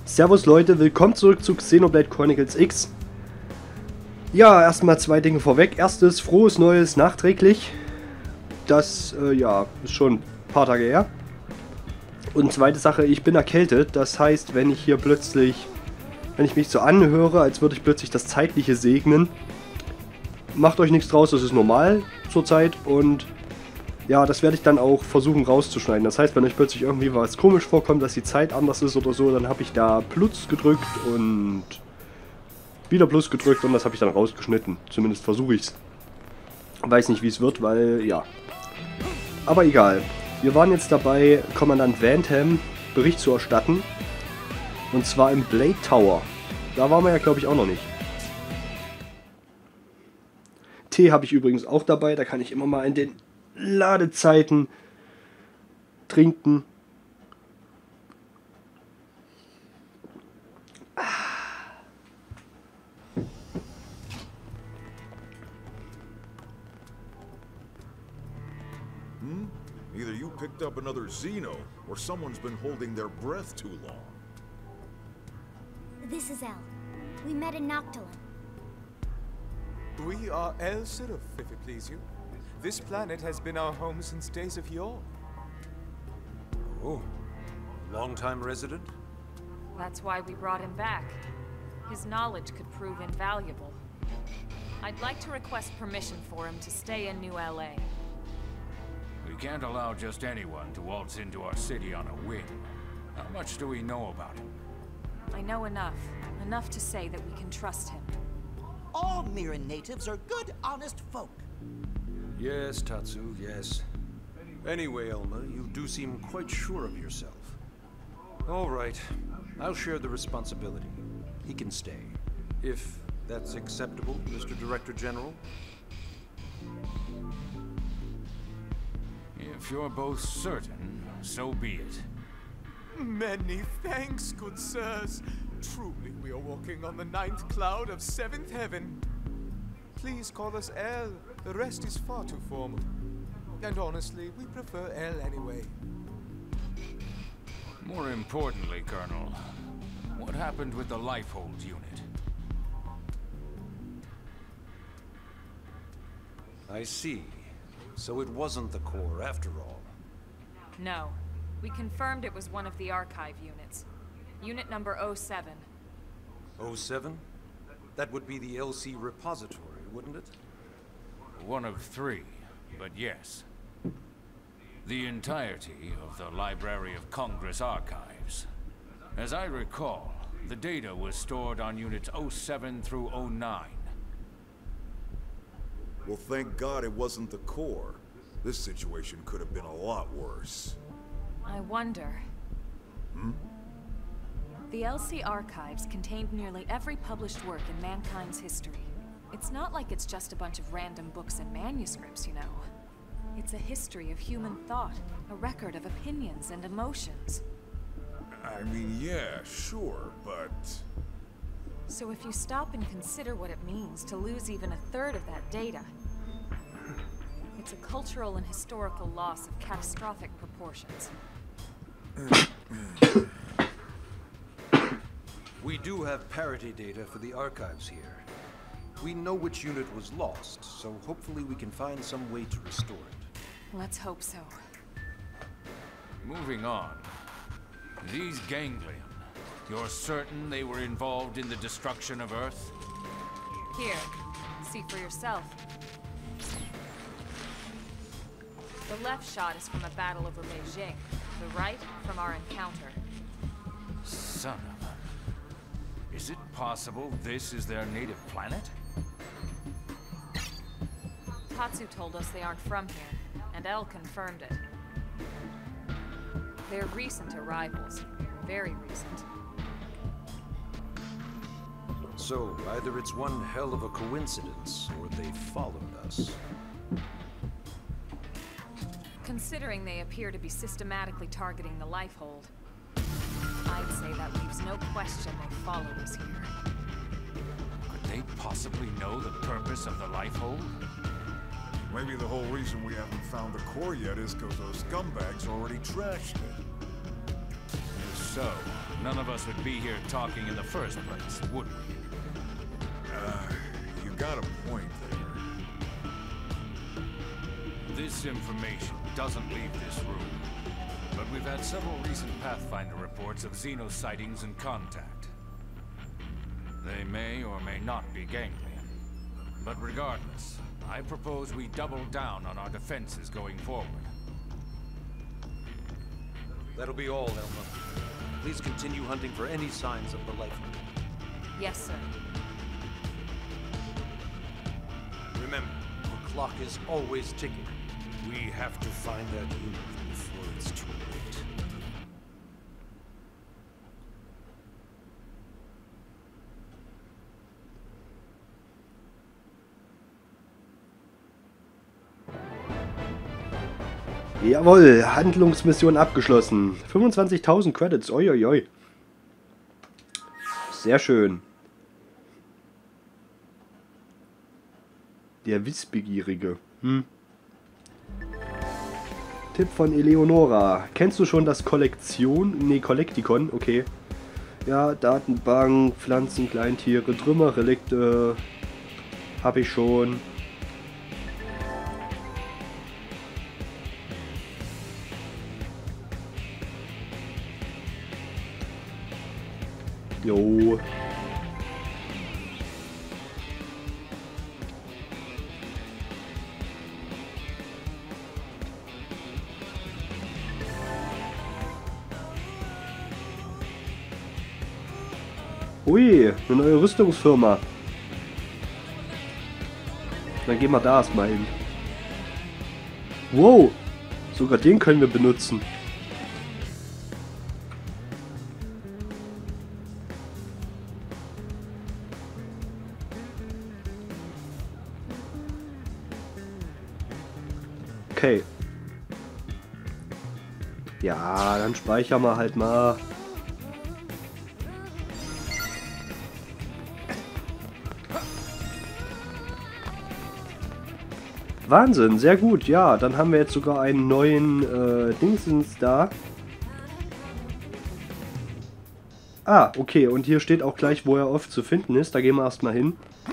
Servus Leute, willkommen zurück zu Xenoblade Chronicles X. Ja, erstmal zwei Dinge vorweg. Erstes, frohes Neues nachträglich. Das, ja, ist schon ein paar Tage her. Und zweite Sache, ich bin erkältet. Das heißt, wenn ich hier plötzlich, wenn ich mich so anhöre, als würde ich plötzlich das Zeitliche segnen, macht euch nichts draus, das ist normal zurzeit. Und ja, das werde ich dann auch versuchen rauszuschneiden. Das heißt, wenn euch plötzlich irgendwie was komisch vorkommt, dass die Zeit anders ist oder so, dann habe ich da Plus gedrückt und wieder Plus gedrückt und das habe ich dann rausgeschnitten. Zumindest versuche ich es. Weiß nicht, wie es wird, weil, ja. Aber egal. Wir waren jetzt dabei, Kommandant Vantham Bericht zu erstatten. Und zwar im Blade Tower. Da waren wir ja, glaube ich, auch noch nicht. Tee habe ich übrigens auch dabei. Da kann ich immer mal in den Ladezeiten trinken. Either you picked up another Xeno, or someone's been holding their breath too long. This is El. We met in Noctilum. We are El Sirif, if it please you. This planet has been our home since days of yore. Oh, long-time resident? That's why we brought him back. His knowledge could prove invaluable. I'd like to request permission for him to stay in New LA. We can't allow just anyone to waltz into our city on a whim. How much do we know about him? I know enough. Enough to say that we can trust him. All Mirren natives are good, honest folk. Yes, Tatsu, yes. Anyway, Elma, you do seem quite sure of yourself. All right, I'll share the responsibility. He can stay. If that's acceptable, Mr. Director General. If you're both certain, so be it. Many thanks, good sirs. Truly, we are walking on the 9th cloud of 7th heaven. Please call us El. The rest is far too formal. And honestly, we prefer El anyway. More importantly, Colonel, what happened with the Lifehold unit? I see. So it wasn't the core after all. No. We confirmed it was one of the archive units. Unit number 07. 07? That would be the LC repository, wouldn't it? One of three, but yes. The entirety of the Library of Congress archives. As I recall, the data was stored on units 07 through 09. Well, thank God it wasn't the core. This situation could have been a lot worse. I wonder... The LC archives contained nearly every published work in mankind's history. It's not like it's just a bunch of random books and manuscripts, you know. It's a history of human thought, a record of opinions and emotions. I mean, yeah, sure, but... So if you stop and consider what it means to lose even a third of that data, it's a cultural and historical loss of catastrophic proportions. We do have parity data for the archives here. We know which unit was lost, so hopefully we can find some way to restore it. Let's hope so. Moving on. These Ganglion, you're certain they were involved in the destruction of Earth? Here, see for yourself. The left shot is from a battle over Beijing, the right from our encounter. Son of a... Is it possible this is their native planet? Tatsu told us they aren't from here, and El confirmed it. They're recent arrivals. Very recent. So, either it's one hell of a coincidence, or they followed us. Considering they appear to be systematically targeting the Lifehold, I'd say that leaves no question they followed us here. Could they possibly know the purpose of the Lifehold? Maybe the whole reason we haven't found the core yet is because those scumbags already trashed it. If so, none of us would be here talking in the first place, would we? You got a point there. This information doesn't leave this room, but we've had several recent Pathfinder reports of Xeno sightings and contact. They may or may not be ganglion, but regardless, I propose we double down on our defenses going forward. That'll be all, Elma. Please continue hunting for any signs of the life form. Yes, sir. Remember, the clock is always ticking. We have to find that unit before it's too late. Jawohl, Handlungsmission abgeschlossen. 25.000 Credits, oi, oi, oi. Sehr schön. Der Wissbegierige. Tipp von Eleonora. Kennst du schon das Kollektikon? Okay. Ja, Datenbank, Pflanzen, Kleintiere, Trümmer, Relikte. Hab ich schon. Jo. Ui, eine neue Rüstungsfirma. Dann gehen wir da erstmal hin. Wow, sogar den können wir benutzen. Okay. Ja, dann speichern wir halt mal. Wahnsinn, sehr gut. Ja, dann haben wir jetzt sogar einen neuen Dingsens da. Ah, okay. Und hier steht auch gleich, wo er oft zu finden ist. Da gehen wir erstmal hin.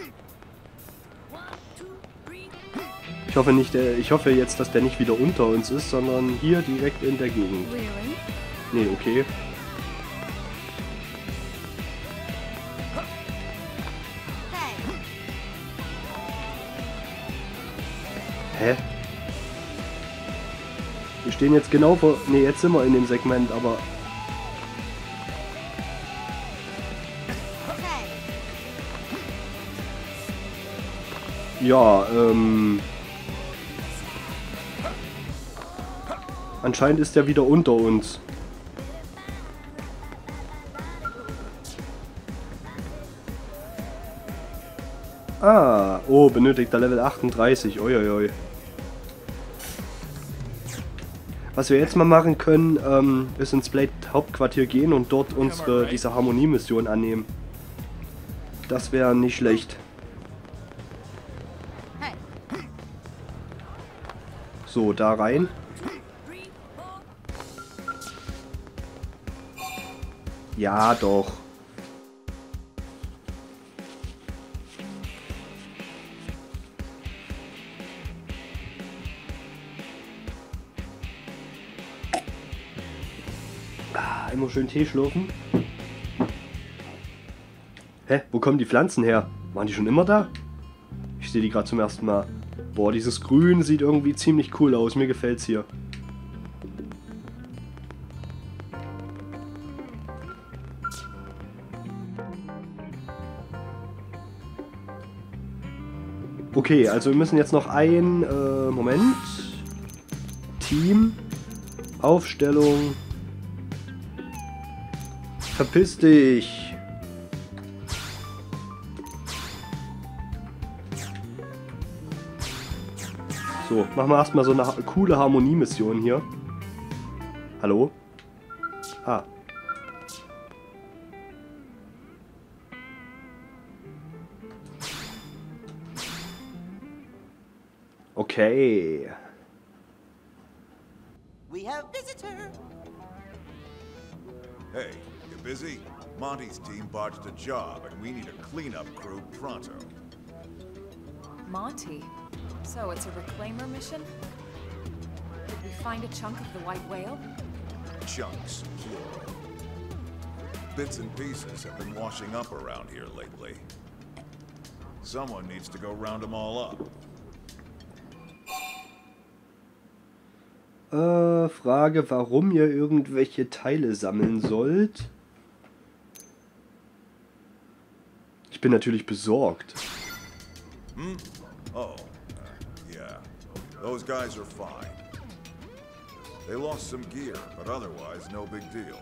Ich hoffe nicht, ich hoffe jetzt, dass der nicht wieder unter uns ist, sondern hier direkt in der Gegend. Nee, okay. Hä? Wir stehen jetzt genau vor... Ne, jetzt sind wir in dem Segment, aber... Ja, anscheinend ist er wieder unter uns. Ah, oh, benötigt er Level 38. Uiuiui. Was wir jetzt mal machen können, ist ins Blade Hauptquartier gehen und dort unsere diese Harmonie-Mission annehmen. Das wäre nicht schlecht. So, da rein. Ja, doch. Immer schön Tee schlürfen. Hä? Wo kommen die Pflanzen her? Waren die schon immer da? Ich sehe die gerade zum ersten Mal. Boah, dieses Grün sieht irgendwie ziemlich cool aus. Mir gefällt's hier. Okay, also wir müssen jetzt noch ein... Moment. Team. Aufstellung. Verpiss dich! So, machen wir erstmal so eine coole Harmonie-Mission hier. Hallo? Ah. Okay. We have visitor. Hey, if busy? Monty's team botched a job, and we need a cleanup crew pronto. Monty? So it's a reclaimer mission? Did we find a chunk of the white whale? Chunks, plural. Bits and pieces have been washing up around here lately. Someone needs to go round them all up. Frage, warum ihr irgendwelche Teile sammeln sollt. Ich bin natürlich besorgt. Hmm? Oh, yeah. Those guys are fine. They lost some gear, but otherwise, no big deal.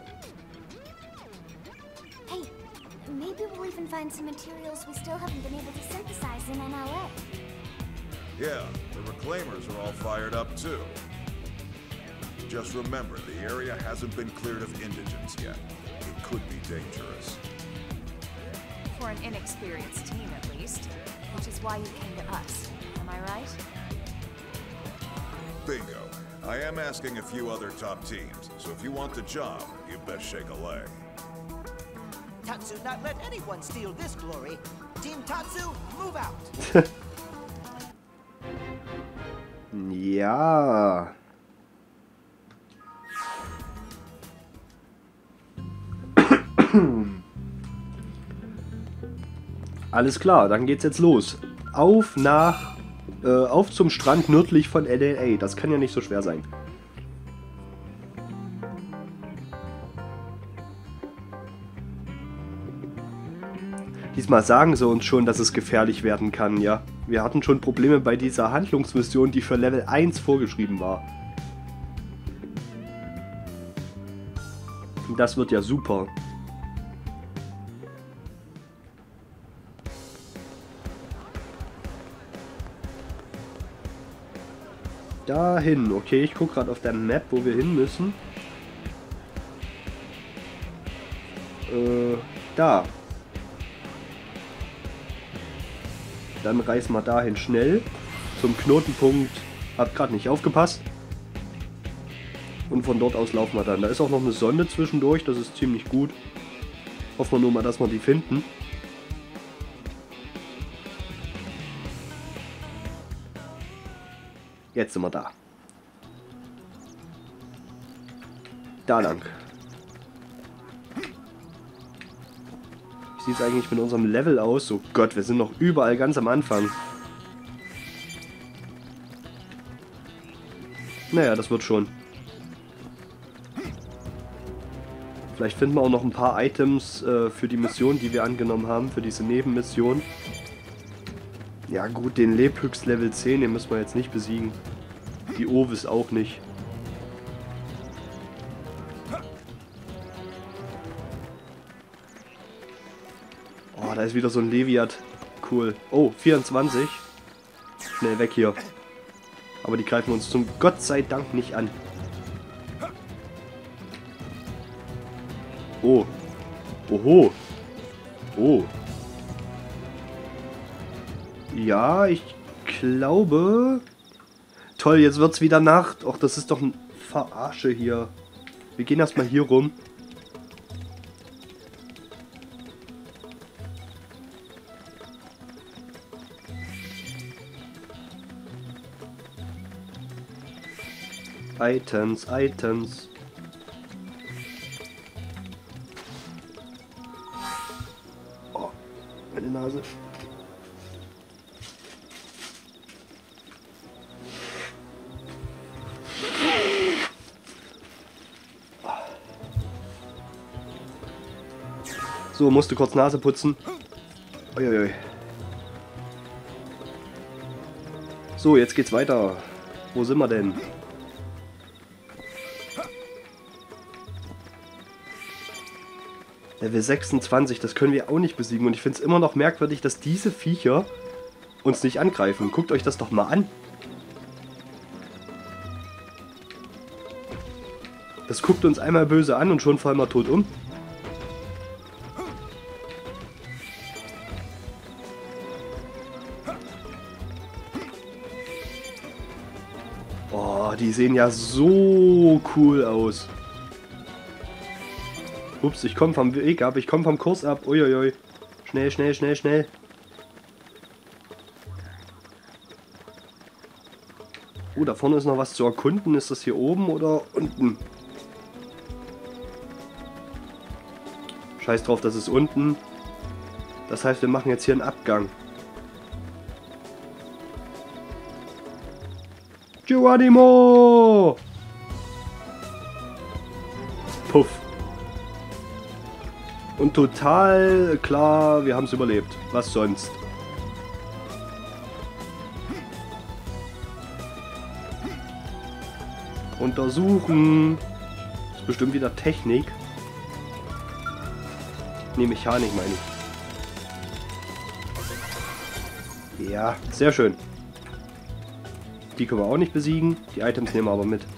Hey, maybe we'll even find some materials we still haven't been able to synthesize in NLA. Yeah, the Reclaimers are all fired up too. Just remember, the area hasn't been cleared of indigents yet. It could be dangerous. For an inexperienced team, at least. Which is why you came to us. Am I right? Bingo. I am asking a few other top teams, so if you want the job, you best shake a leg. Tatsu, not let anyone steal this glory. Team Tatsu, move out. Ja. Alles klar, dann geht's jetzt los. Auf zum Strand nördlich von LLA. Das kann ja nicht so schwer sein. Diesmal sagen sie uns schon, dass es gefährlich werden kann, ja. Wir hatten schon Probleme bei dieser Handlungsmission, die für Level 1 vorgeschrieben war. Und das wird ja super. Dahin, okay, ich gucke gerade auf der Map, wo wir hin müssen. Da. Dann reisen wir dahin schnell zum Knotenpunkt. Hab gerade nicht aufgepasst. Und von dort aus laufen wir dann. Da ist auch noch eine Sonde zwischendurch, das ist ziemlich gut. Hoffen wir nur mal, dass wir die finden. Jetzt sind wir da. Da lang. Wie sieht es eigentlich mit unserem Level aus? Oh Gott, wir sind noch überall ganz am Anfang. Naja, das wird schon. Vielleicht finden wir auch noch ein paar Items für die Mission, die wir angenommen haben, für diese Nebenmission. Ja gut, den Lebhüchs Level 10, den müssen wir jetzt nicht besiegen. Die Ovis auch nicht. Oh, da ist wieder so ein Leviat. Cool. Oh, 24. Schnell weg hier. Aber die greifen uns zum Gott sei Dank nicht an. Oh. Oho. Oh. Ja, ich glaube... Toll, jetzt wird's wieder Nacht. Och, das ist doch ein Verarsche hier. Wir gehen erstmal hier rum. Items, Items. Oh, meine Nase. So, musste kurz Nase putzen. Uiuiui. So, jetzt geht's weiter. Wo sind wir denn? Level 26, das können wir auch nicht besiegen. Und ich finde es immer noch merkwürdig, dass diese Viecher uns nicht angreifen. Guckt euch das doch mal an. Das guckt uns einmal böse an und schon fallen wir tot um. Oh, die sehen ja so cool aus. Ups, ich komme vom Weg ab. Ich komme vom Kurs ab. Uiuiui. Schnell, schnell, schnell, schnell. Oh, da vorne ist noch was zu erkunden. Ist das hier oben oder unten? Scheiß drauf, das ist unten. Das heißt, wir machen jetzt hier einen Abgang. Geronimo! Puff. Und total klar, wir haben es überlebt. Was sonst? Untersuchen. Das ist bestimmt wieder Technik. Ne, Mechanik meine ich. Ja, sehr schön. Die können wir auch nicht besiegen. Die Items nehmen wir aber mit.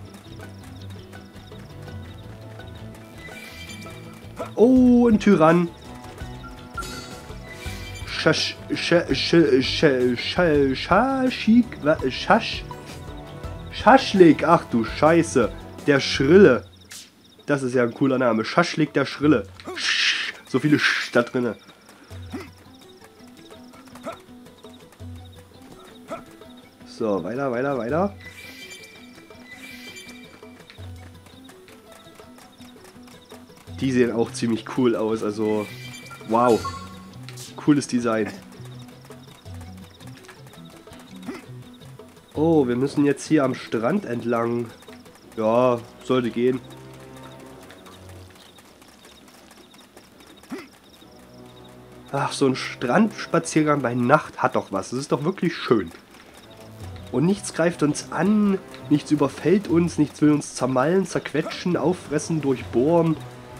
Oh, ein Tyrann. Schaschlik. Ach du Scheiße. Der Schrille. Das ist ja ein cooler Name. Schaschlik der Schrille. So viele Sch da drinne. So, weiter, weiter, weiter. Die sehen auch ziemlich cool aus, also wow. Cooles Design. Oh, wir müssen jetzt hier am Strand entlang. Ja, sollte gehen. Ach, so ein Strandspaziergang bei Nacht hat doch was. Das ist doch wirklich schön. Und nichts greift uns an, nichts überfällt uns, nichts will uns zermallen, zerquetschen, auffressen, durchbohren.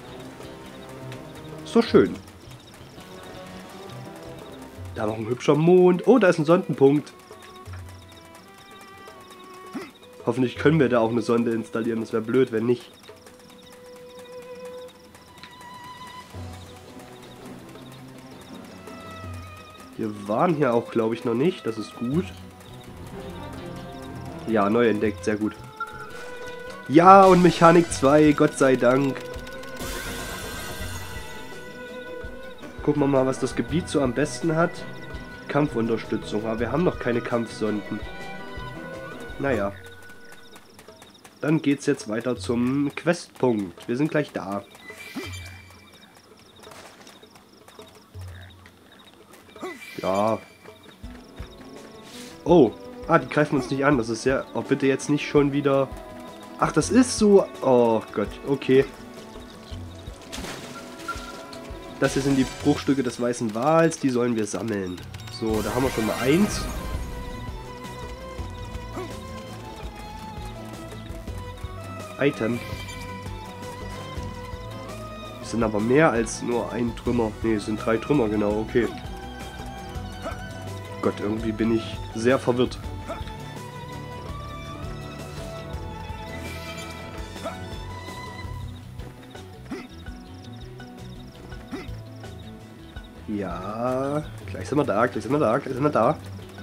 Ist doch schön. Da noch ein hübscher Mond. Oh, da ist ein Sondenpunkt. Hoffentlich können wir da auch eine Sonde installieren. Das wäre blöd, wenn nicht. Wir waren hier auch, glaube ich, noch nicht. Das ist gut. Ja, neu entdeckt. Sehr gut. Ja, und Mechanik 2. Gott sei Dank. Gucken wir mal, was das Gebiet so am besten hat. Kampfunterstützung. Aber wir haben noch keine Kampfsonden. Naja. Dann geht's jetzt weiter zum Questpunkt. Wir sind gleich da. Ja. Oh. Ah, die greifen uns nicht an. Das ist ja... Oh, bitte jetzt nicht schon wieder... Ach, das ist so... Oh Gott. Okay. Das hier sind die Bruchstücke des weißen Wals. Die sollen wir sammeln. So, da haben wir schon mal 1. Item. Das sind aber mehr als nur ein Trümmer. Ne, es sind 3 Trümmer, genau, okay. Gott, irgendwie bin ich sehr verwirrt. Ja, gleich sind wir da, gleich sind wir da, gleich sind wir da.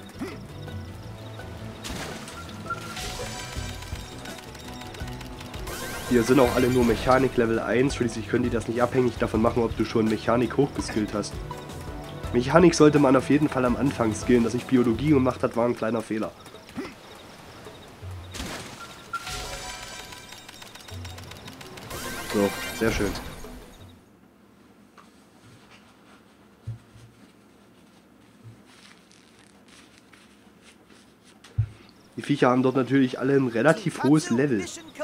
Hier sind auch alle nur Mechanik Level 1, schließlich können die das nicht abhängig davon machen, ob du schon Mechanik hochgeskillt hast. Mechanik sollte man auf jeden Fall am Anfang skillen, dass ich Biologie gemacht hat, war ein kleiner Fehler. So, sehr schön. Die Viecher haben dort natürlich alle ein relativ hohes Level.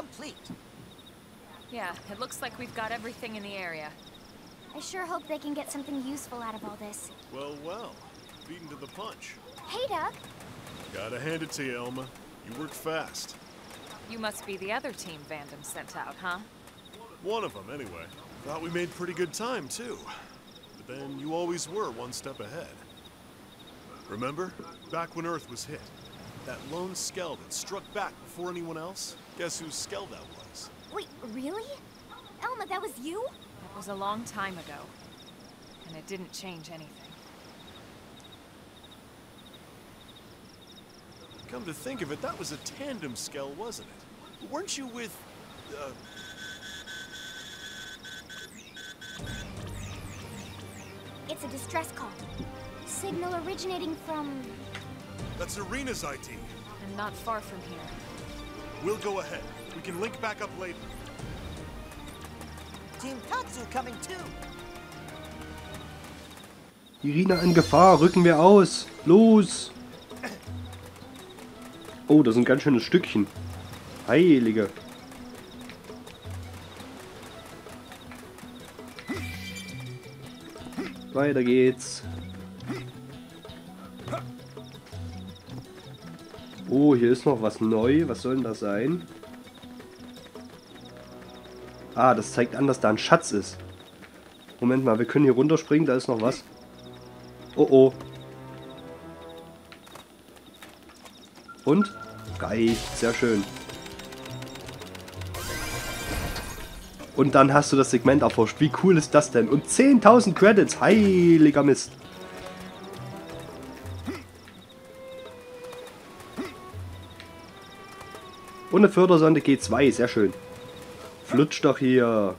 Yeah, it looks like we've got everything in the area. I sure hope they can get something useful out of all this. Well, well. Beaten to the punch. Hey, Doug. Gotta hand it to you, Elma. You work fast. You must be the other team Vandam sent out, huh? One of them, anyway. Thought we made pretty good time, too. But then you always were one step ahead. Remember? Back when Earth was hit. That lone Skell that struck back before anyone else? Guess whose Skell that was? Wait, really? Elma, that was you? It was a long time ago, and it didn't change anything. Come to think of it, that was a tandem Skell, wasn't it? Weren't you with... it's a distress call. Signal originating from... That's Irina's ID. And not far from here. We'll go ahead. We can link back up later. Team Tatsu coming too. Irina in Gefahr, rücken wir aus. Los! Oh, das ist ein ganz schönes Stückchen. Heilige. Weiter geht's. Oh, hier ist noch was neu. Was soll denn das sein? Ah, das zeigt an, dass da ein Schatz ist. Moment mal, wir können hier runterspringen. Da ist noch was. Oh oh. Und? Reicht. Sehr schön. Und dann hast du das Segment erforscht. Wie cool ist das denn? Und 10.000 Credits. Heiliger Mist. Und eine Fördersonde G2. Sehr schön. Flutscht doch hier.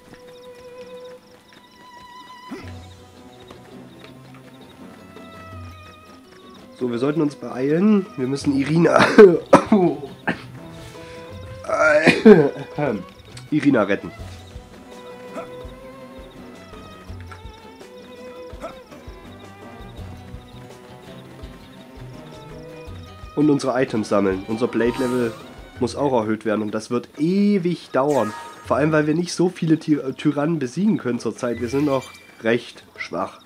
So, wir sollten uns beeilen. Wir müssen Irina... Irina retten. Und unsere Items sammeln. Unser Blade-Level muss auch erhöht werden und das wird ewig dauern. Vor allem, weil wir nicht so viele Tyrannen besiegen können zurzeit. Wir sind noch recht schwach.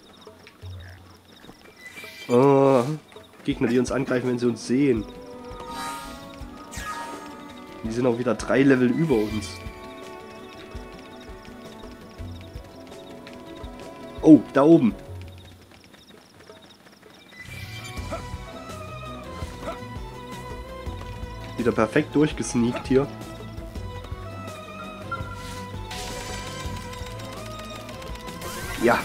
Oh, Gegner, die uns angreifen, wenn sie uns sehen. Die sind auch wieder 3 Level über uns. Oh, da oben. Wieder perfekt durchgesneakt hier. Ja.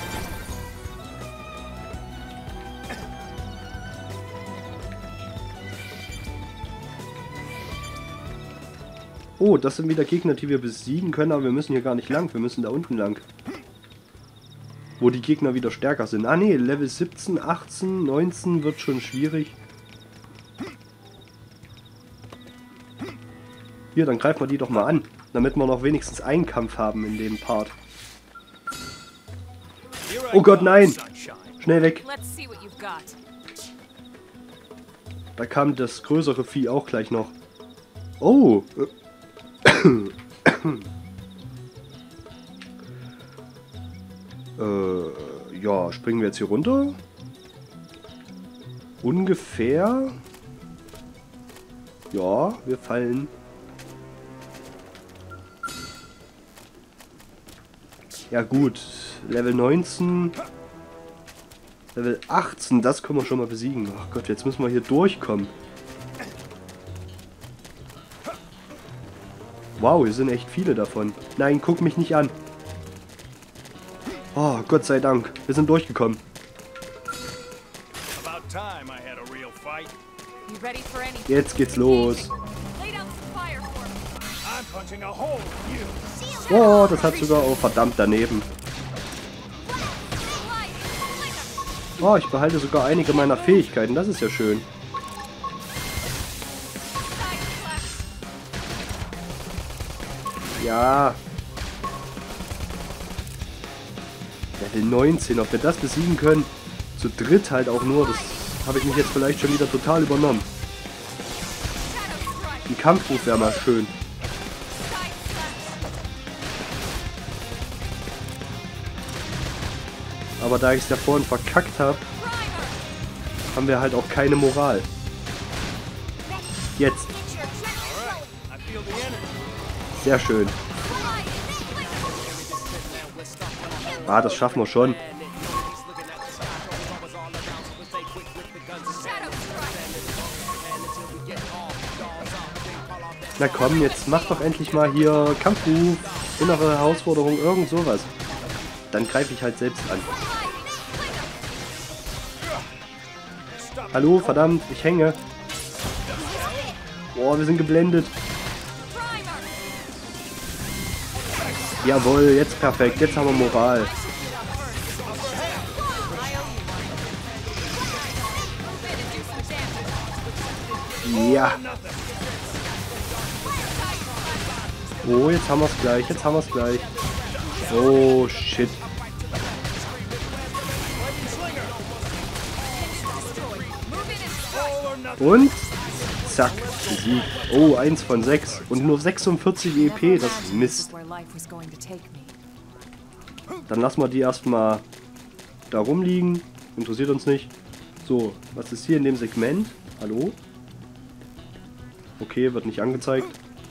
Oh, das sind wieder Gegner, die wir besiegen können, aber wir müssen hier gar nicht lang. Wir müssen da unten lang. Wo die Gegner wieder stärker sind. Ah ne, Level 17, 18, 19 wird schon schwierig. Hier, dann greifen wir die doch mal an. Damit wir noch wenigstens einen Kampf haben in dem Part. Oh Gott, nein! Schnell weg! Da kam das größere Vieh auch gleich noch. Oh! Ja, springen wir jetzt hier runter? Ungefähr. Ja, wir fallen. Ja gut, Level 19, Level 18, das können wir schon mal besiegen. Ach Gott, jetzt müssen wir hier durchkommen. Wow, hier sind echt viele davon. Nein, guck mich nicht an. Oh, Gott sei Dank, wir sind durchgekommen. Jetzt geht's los. Oh, das hat sogar... Oh, verdammt, daneben. Oh, ich behalte sogar einige meiner Fähigkeiten. Das ist ja schön. Ja. Level 19, ob wir das besiegen können. Zu dritt halt auch nur. Das habe ich mich jetzt vielleicht schon wieder total übernommen. Ein Kampfruf wäre mal schön. Aber da ich es ja vorhin verkackt habe, haben wir halt auch keine Moral. Jetzt. Sehr schön. Ah, das schaffen wir schon. Na komm, jetzt mach doch endlich mal hier Kampfruf, innere Herausforderung, irgend sowas. Dann greife ich halt selbst an. Hallo, verdammt, ich hänge. Boah, wir sind geblendet. Jawohl, jetzt perfekt, jetzt haben wir Moral. Ja. Oh, jetzt haben wir es gleich. Jetzt haben wir es gleich. Oh, shit. Und zack, besiegt. Oh, 1 von 6. Und nur 46 EP, das ist Mist. Dann lassen wir die erstmal da rumliegen. Interessiert uns nicht. So, was ist hier in dem Segment? Hallo? Okay, wird nicht angezeigt.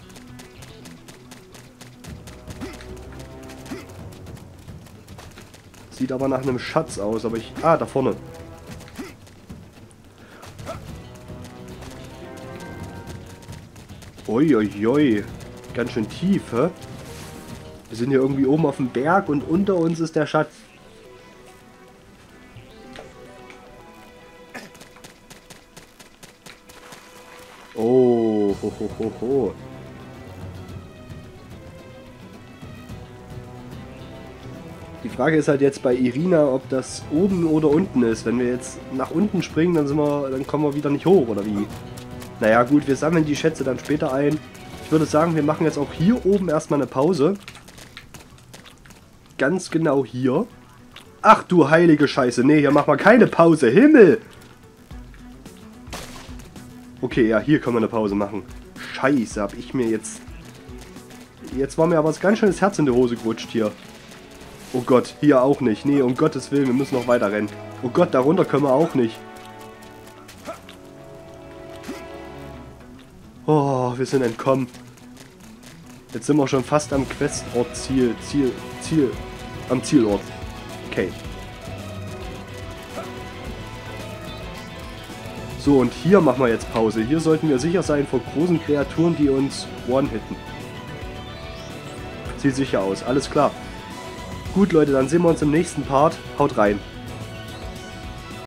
Sieht aber nach einem Schatz aus, aber ich... Ah, da vorne. Uiuiui. Ganz schön tief, hä? Wir sind hier irgendwie oben auf dem Berg und unter uns ist der Schatz. Oh, ho, ho, ho, ho. Die Frage ist halt jetzt bei Irina, ob das oben oder unten ist. Wenn wir jetzt nach unten springen, dann kommen wir wieder nicht hoch, oder wie? Naja gut, wir sammeln die Schätze dann später ein. Ich würde sagen, wir machen jetzt auch hier oben erstmal eine Pause. Ganz genau hier. Ach du heilige Scheiße, nee, hier machen wir keine Pause. Himmel! Okay, ja, hier können wir eine Pause machen. Scheiße, hab ich mir jetzt... Jetzt war mir aber ganz schön das Herz in die Hose gerutscht hier. Oh Gott, hier auch nicht. Nee, um Gottes Willen, wir müssen noch weiter rennen. Oh Gott, darunter können wir auch nicht. Oh, wir sind entkommen. Jetzt sind wir schon fast am Questort am Zielort. Okay. So, und hier machen wir jetzt Pause. Hier sollten wir sicher sein vor großen Kreaturen, die uns one-hitten. Sieht sicher aus. Alles klar. Gut, Leute, dann sehen wir uns im nächsten Part. Haut rein.